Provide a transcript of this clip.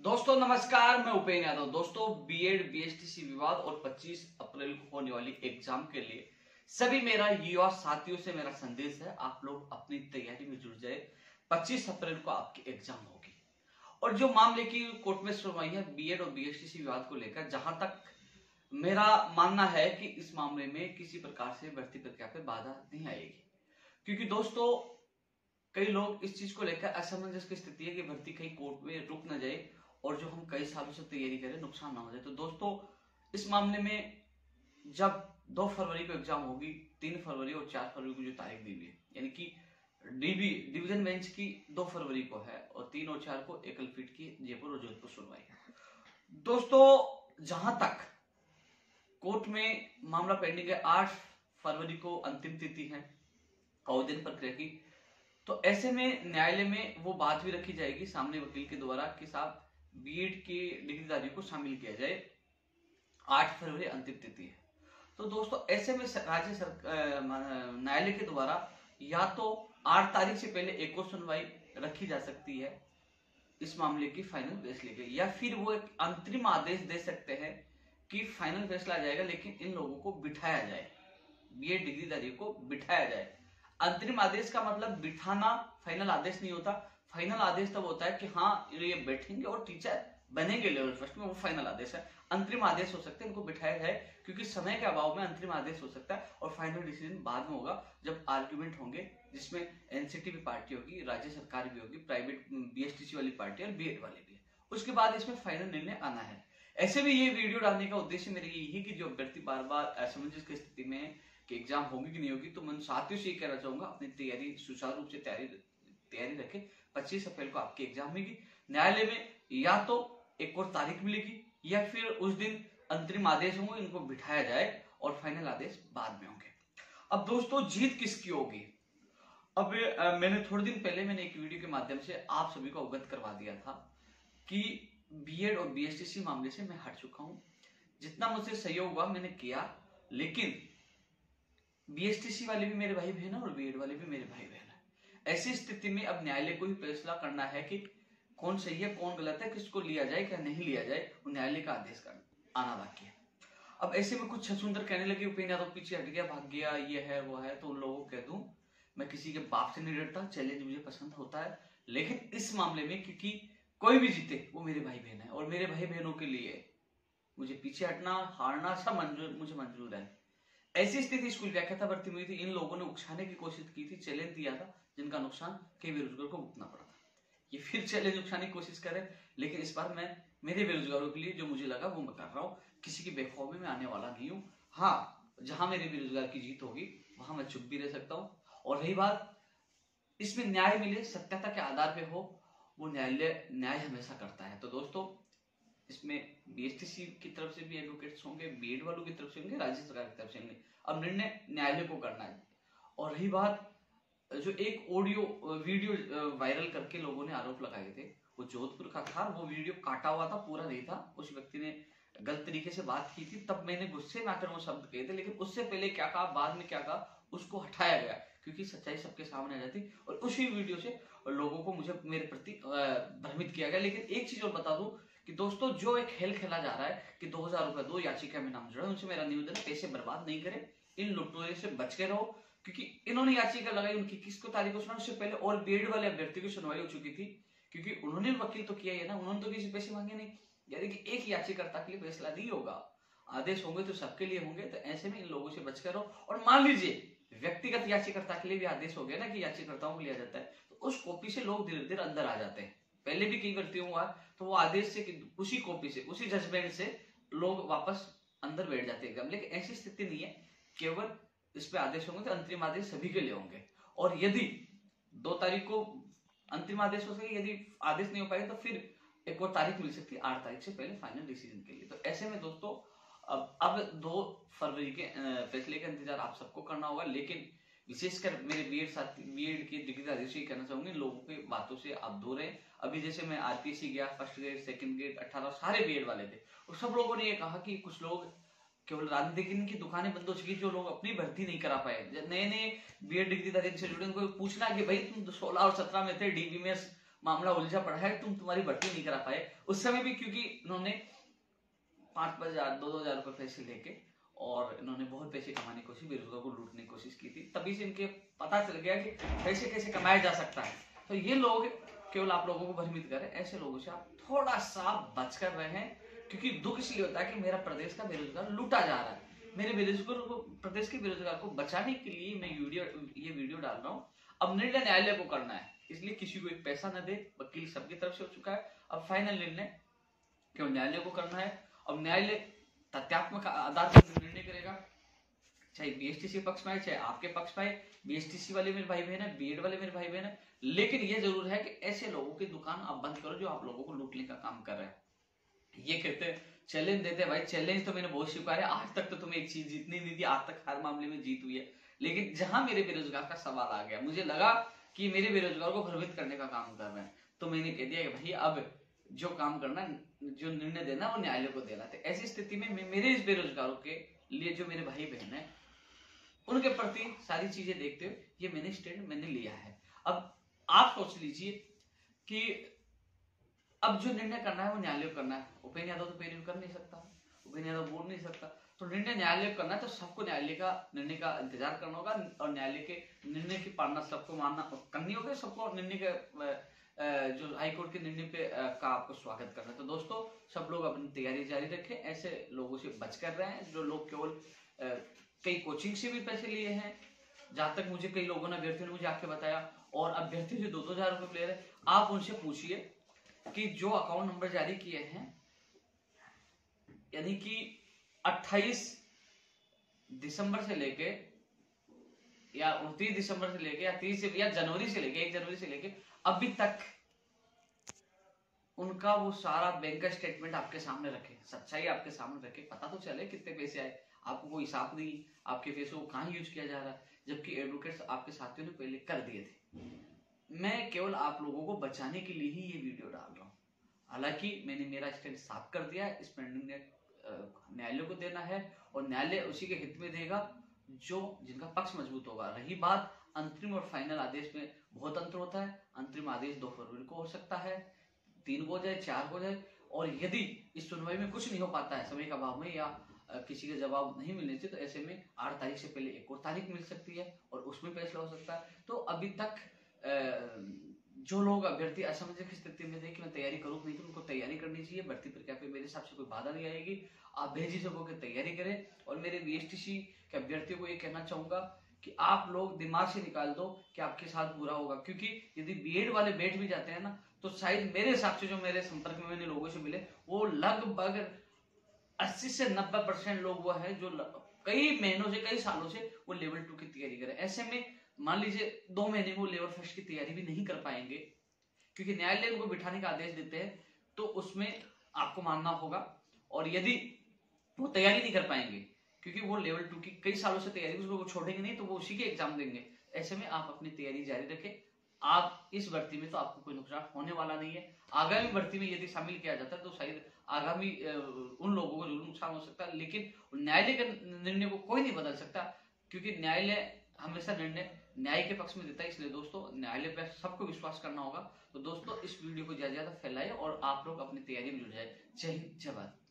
दोस्तों नमस्कार, मैं उपेन यादव। दोस्तों बीएड बीएसटीसी विवाद और 25 अप्रैल को होने वाली एग्जाम के लिए सभी मेरा युवा साथियों से मेरा संदेश है, आप लोग अपनी तैयारी में जुट जाए। 25 अप्रैल को आपकी एग्जाम होगी और जो मामले की कोर्ट में सुनवाई है बीएड और बीएसटीसी विवाद को लेकर, जहां तक मेरा मानना है कि इस मामले में किसी प्रकार से भर्ती प्रक्रिया पर बाधा नहीं आएगी, क्योंकि दोस्तों कई लोग इस चीज को लेकर असमंजस की स्थिति है कि भर्ती कहीं कोर्ट में रुक न जाए और जो हम कई सालों से तैयारी करें नुकसान ना हो जाए। तो दोस्तों इस मामले में जब 2 फरवरी को एग्जाम होगी, 3 फरवरी और 4 फरवरी को जो तारीख दी हुई है, यानी कि डिवीजन बेंच की 2 फरवरी को है और 3 और 4 को एकल पीठ की जयपुर और जोधपुर सुनवाई है। दोस्तों जहां तक कोर्ट में मामला पेंडिंग है, 8 फरवरी को अंतिम तिथि है आवेदन प्रक्रिया की, तो ऐसे में न्यायालय में वो बात भी रखी जाएगी सामने वकील के द्वारा कि साहब बीएड के डिग्रीधारियों को शामिल किया जाए। 8 फरवरी अंतिम तिथि है। तो दोस्तों ऐसे में राज्य न्यायालय के द्वारा या तो 8 तारीख से पहले एक और सुनवाई रखी जा सकती है इस मामले की फाइनल फैसले के, या फिर वो एक अंतरिम आदेश दे सकते हैं कि फाइनल फैसला आ जाएगा लेकिन इन लोगों को बिठाया जाए, बीएड डिग्रीधारियों को बिठाया जाए। अंतरिम आदेश का मतलब बिठाना फाइनल आदेश नहीं होता। फाइनल आदेश तब होता है कि हाँ ये बैठेंगे और टीचर बनेंगे लेवल फर्स्ट में, वो फाइनल आदेश है। अंतरिम आदेश हो सकता है इनको बिठाया जाए, क्योंकि समय के अभाव में अंतरिम आदेश हो सकता है और फाइनल डिसीजन बाद में होगा जब आर्ग्यूमेंट होंगे, जिसमें एनसीटी भी पार्टी होगी, राज्य सरकार भी होगी, प्राइवेट बीएसटीसी वाली पार्टी और बीएड वाली भी है। उसके बाद इसमें फाइनल निर्णय आना है। ऐसे भी ये वीडियो डालने का उद्देश्य मेरा यही है कि जो अभ्यर्थी बार बार असमंजस की स्थिति में कि एग्जाम होगी कि नहीं होगी, तो मैं साथियों से ये कहना चाहूंगा अपनी तैयारी सुचारू रूप से तैयारी रखें। 25 अप्रैल को आपकी एग्जाम होगी। न्यायालय में या तो एक और तारीख मिलेगी या फिर उस दिन अंतरिम आदेश होंगे, इनको बिठाया जाए और फाइनल आदेश बाद में होंगे। अब दोस्तों जीत किसकी होगी? अब मैंने थोड़े दिन पहले एक वीडियो के माध्यम से आप सभी को अवगत करवा दिया था कि बीएड और बीएसटीसी मामले से मैं हट चुका हूं। जितना मुझसे सहयोग हुआ मैंने किया, लेकिन बीएसटीसी वाले भी मेरे भाई बहन है और बीएड वाले भी मेरे भाई बहन है। ऐसी स्थिति में अब न्यायालय को ही फैसला करना है कि कौन सही है कौन गलत है, किसको लिया जाए क्या नहीं लिया जाए, वो न्यायालय का आदेश आना बाकी है। अब ऐसे में कुछ छछूंदर कहने लगे उपेन यादव पीछे हट गया, भाग गया, ये है वो है, तो उन लोगों को कह दूं मैं किसी के बाप से नहीं डरता, चैलेंज मुझे पसंद होता है, लेकिन इस मामले में क्योंकि कोई भी जीते वो मेरे भाई बहन है और मेरे भाई बहनों के लिए मुझे पीछे हटना हारना सब मुझे मंजूर है। ऐसी स्थिति स्कूल व्याख्याता भर्ती में हुई थी, इन लोगों ने उकसाने की कोशिश की थी, चैलेंज दिया था, जिनका नुकसान कई बेरोजगार को भुगतना पड़ा था। ये फिर चैलेंज उकसाने की कोशिश करे, लेकिन इस बार मैं मेरे बेरोजगारों के लिए जो मुझे लगा वो मैं कर रहा हूँ। किसी की बेखौफी में आने वाला नहीं हूँ। हाँ, जहां मेरे बेरोजगार की जीत होगी वहां मैं चुप भी रह सकता हूँ। और रही बात इसमें न्याय मिले सत्यता के आधार पे हो, वो न्यायालय न्याय हमेशा करता है। तो दोस्तों इसमें बीएसटीसी की तरफ से भी एडवोकेट्स होंगे, बीएड वालों की तरफ से होंगे, राज्य सरकार की तरफ से होंगे। अब निर्णय न्यायालय को करना है। और रही बात जो एक ऑडियो वीडियो वायरल करके लोगों ने आरोप लगाए थे, वो जोधपुर का था, वो वीडियो काटा हुआ था, पूरा नहीं था। उस व्यक्ति ने गलत तरीके से बात की थी, तब मैंने गुस्से में आकर वो शब्द कहे थे, लेकिन उससे पहले क्या कहा बाद में क्या कहा उसको हटाया गया, क्योंकि सच्चाई सबके सामने आ जाती। और उसी वीडियो से लोगों को मुझे मेरे प्रति भ्रमित किया गया। लेकिन एक चीज और बता दूं कि दोस्तों जो एक खेल खेला जा रहा है कि 2000 रुपए दो, याचिका में नाम जुड़ा, उनसे मेरा निवेदन है पैसे बर्बाद नहीं करें, इन लुटेरों से बच के रहो, क्योंकि इन्होंने याचिका लगाई उनकी किसको तारीख को सुना, उससे पहले और बीएड वाले अभ्यर्थी की सुनवाई हो चुकी थी, क्योंकि उन्होंने वकील तो किया है ना, उन्होंने तो किसी पैसे मांगे नहीं। यानी कि एक याचिकाकर्ता के लिए फैसला नहीं होगा, आदेश होंगे तो सबके लिए होंगे। तो ऐसे में इन लोगों से बचकर रहो। और मान लीजिए व्यक्तिगत याचिकाकर्ता के लिए भी आदेश हो गया ना कि याचिकाकर्ताओं को लिया जाता है, तो उस कॉपी से लोग धीरे धीरे अंदर आ जाते हैं। पहले भी कई व्यक्तियों हुआ, तो वो आदेश से उसी कॉपी से उसी जजमेंट से लोग वापस अंदर बैठ जाते हैं। लेकिन ऐसी स्थिति नहीं है, केवल इस पे आदेश होंगे तो अंतरिम आदेश सभी के लिए होंगे। और यदि 2 तारीख को अंतिम आदेश हो सके, यदि आदेश नहीं हो पाए तो फिर एक और तारीख मिल सकती है 8 तारीख से पहले फाइनल डिसीजन के लिए। तो ऐसे में दोस्तों अब 2 फरवरी के फैसले का इंतजार आप सबको करना होगा। लेकिन विशेषकर मेरे बीएड साथी, बीएड के डिग्रीधारियों से कहना चाहूंगी, लोगों की बातों से आप दूर रहें। अभी जैसे मैं आरपीएससी गया, फर्स्ट ग्रेड सेकंड ग्रेड 18 सारे बीएड वाले थे, और सब लोगों ने ये कहा कि कुछ लोग केवल राजनीतिक की दुकानें बंद हो चुकी, जो लोग अपनी भर्ती नहीं करा पाए, नए नए बीएड डिग्रीधारी से जुड़े, उनको पूछना कि भाई तुम 16 और 17 में थे, डीबी में मामला उलझा पड़ा है, तुम्हारी भर्ती नहीं करा पाए। उस समय भी क्योंकि इन्होंने 5,000 2,000 रुपए पैसे लेके और इन्होंने बहुत पैसे कमाने की कोशिश, बेरोजगार को लूटने की कोशिश की थी, तभी से इनके पता चल गया कि पैसे कैसे कमाया जा सकता है। तो ये लोग केवल आप लोगों को भ्रमित करें, ऐसे लोगों से आप थोड़ा सा बच कर रहे हैं, क्योंकि दुख इसलिए होता है कि मेरा प्रदेश का बेरोजगार लूटा जा रहा है। मेरे बेरोजगार को, प्रदेश के बेरोजगार को बचाने के लिए मैं ये वीडियो डाल रहा हूँ। अब निर्णय न्यायालय को करना है, इसलिए किसी को एक पैसा न दे, वकील सबकी तरफ से हो चुका है। अब फाइनल निर्णय केवल न्यायालय को करना है। अब न्यायालय तथ्यात्मक आधार पर निर्णय करेगा, चाहे बीएसटीसी पक्ष में आए चाहे आपके पक्ष में आए। बीएसटीसी वाले मेरे भाई बहन है, बीएड वाले मेरे भाई बहन है, लेकिन ये जरूर है कि ऐसे लोगों की दुकान आप बंद करो जो आप लोगों को लूटने का काम कर रहे हैं। ये कहते चैलेंज देते हैं, भाई चैलेंज तो मैंने बहुत स्वीकार है, आज तक तो तुम्हें एक चीज जीतनी नहीं दी, आज तक हर मामले में जीत हुई है। लेकिन जहां मेरे बेरोजगार का सवाल आ गया, मुझे लगा कि मेरे बेरोजगार को भ्रमित करने का काम कर रहे हैं, तो मैंने कह दिया कि भाई अब जो काम करना, जो निर्णय देना वो न्यायालय को देना। तो ऐसी स्थिति में मेरे इस बेरोजगारों के लिए, जो मेरे भाई बहन है, उनके प्रति सारी चीजें देखते हुए ये मैंने स्टैंड मैंने लिया है। अब आप सोच लीजिए कि अब जो निर्णय करना है वो न्यायालय को करना है। उपेंद्र यादव तो पेरिव कर नहीं सकता, उपेंद्र यादव बोल नहीं सकता, तो निर्णय न्यायालय को करना है। तो सबको न्यायालय का निर्णय का इंतजार करना होगा और न्यायालय के निर्णय की पालना सबको मानना करनी होगी। सबको निर्णय के जो हाईकोर्ट के निर्णय पे का आपको स्वागत करना है। तो दोस्तों सब लोग अपनी तैयारी जारी रखें, ऐसे लोगों से बच कर रहे हैं जो लोग केवल कई कोचिंग से भी पैसे लिए हैं। जहां तक मुझे कई लोगों ने, अभ्यर्थियों ने मुझे आके बताया, और अभ्यर्थी से 2-2 हजार रुपए ले रहे। आप उनसे पूछिए कि जो अकाउंट नंबर जारी किए हैं, यानी कि 28 दिसंबर से लेके या 29 दिसंबर से लेके या 30 से या जनवरी से लेके 1 जनवरी से लेके अभी तक उनका वो सारा बैंक का स्टेटमेंट आपके सामने रखे, सच्चाई आपके सामने रखे, पता तो चले कितने पैसे आए। आपको कोई हिसाब नहीं आपके पैसों को कहां यूज किया जा रहा है, जबकि एडवोकेट्स आपके साथियों ने पहले कर दिए थे। मैं केवल आप लोगों को बचाने के लिए ही ये वीडियो डाल रहा हूं। हालांकि मैंने मेरा स्टैंड साफ कर दिया है, इस निर्णय न्यायालय को देना है और न्यायालय उसी के हित में देगा जो जिनका पक्ष मजबूत होगा। रही बात अंतरिम और फाइनल आदेश में, बहुत अंतर होता है। अंतरिम आदेश 2 फरवरी को हो सकता है, 3 को हो जाए, 4 को हो जाए, और यदि इस सुनवाई में कुछ नहीं हो पाता है समय का अभाव में या किसी का जवाब नहीं मिलने से, तो ऐसे में 8 तारीख से पहले एक और तारीख मिल सकती है और उसमें फैसला हो सकता है। तो अभी तक जो लोग अभ्यर्थी असमंजस की स्थिति में थे कि मैं तैयारी करूं नहीं, तो उनको तैयारी करनी चाहिए। भर्ती प्रक्रिया पे मेरे हिसाब से कोई बाधा नहीं आएगी, आप बेझिझक होकर तैयारी करें। और मेरे बीएसटीसी के अभ्यर्थियों को ये कहना चाहूंगा कि आप लोग दिमाग से निकाल दो कि आपके साथ बुरा होगा, क्योंकि यदि बीएड वाले बैठ भी जाते हैं ना, तो शायद मेरे हिसाब से, जो मेरे संपर्क में मैंने लोगों से मिले, वो लगभग 80 से 90% लोग वो है जो कई महीनों से, कई सालों से वो लेवल 2 की तैयारी करें। ऐसे में मान लीजिए 2 महीने में वो लेवल 1 की तैयारी भी नहीं कर पाएंगे, क्योंकि न्यायालय उनको बिठाने का आदेश देते हैं, तो उसमें आपको मानना होगा। और यदि वो तैयारी नहीं कर पाएंगे, क्योंकि वो लेवल 2 की कई सालों से तैयारी, उसको वो छोड़ेंगे नहीं, तो वो उसी के एग्जाम देंगे। ऐसे में आप अपनी तैयारी जारी रखें। आप इस भर्ती में तो आपको कोई नुकसान होने वाला नहीं है। आगामी भर्ती में यदि शामिल किया जाता है तो शायद आगामी उन लोगों को जरूर नुकसान हो सकता है, लेकिन न्यायालय के निर्णय को कोई नहीं बदल सकता, क्योंकि न्यायालय हमेशा निर्णय न्याय के पक्ष में देता है। इसलिए दोस्तों न्यायालय पर सबको विश्वास करना होगा। तो दोस्तों इस वीडियो को ज्यादा से ज्यादा फैलाएं और आप लोग अपनी तैयारी में जुट जाए। जय हिंद, जय भारत।